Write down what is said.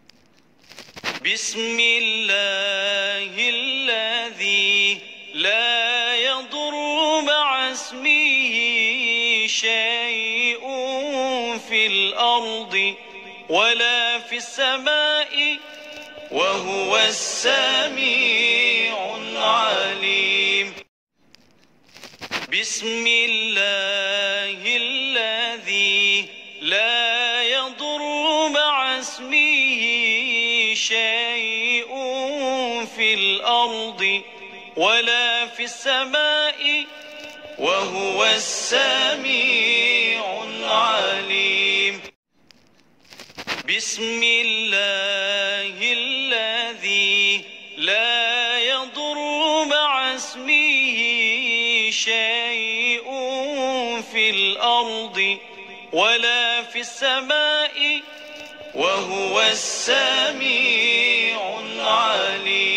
بسم الله الذي لا يضر مع اسمه شيء في الأرض ولا في السماء وهو السميع العليم. بسم الله الذي لا يضر مع اسمه شيء في الأرض ولا في السماء وهو السميع العليم. بسم الله الذي لا يضر مع اسمه شيء في الأرض ولا في السماء وهو السميع العليم.